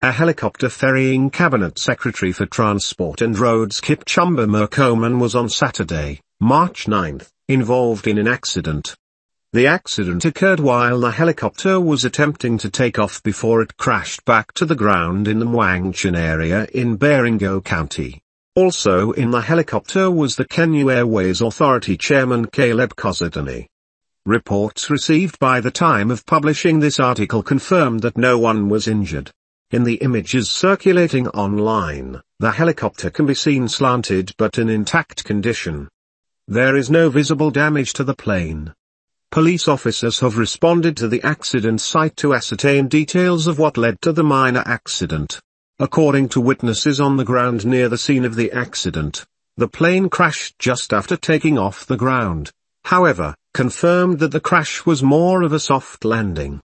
A helicopter ferrying Cabinet Secretary for Transport and Roads Eldama Murkomen was on Saturday, March 9, involved in an accident. The accident occurred while the helicopter was attempting to take off before it crashed back to the ground in the Muangchan area in Baringo County. Also in the helicopter was the Kenya Airways Authority Chairman Caleb Kozadani. Reports received by the time of publishing this article confirmed that no one was injured. In the images circulating online, the helicopter can be seen slanted but in intact condition. There is no visible damage to the plane. Police officers have responded to the accident site to ascertain details of what led to the minor accident. According to witnesses on the ground near the scene of the accident, the plane crashed just after taking off the ground. However, confirmed that the crash was more of a soft landing.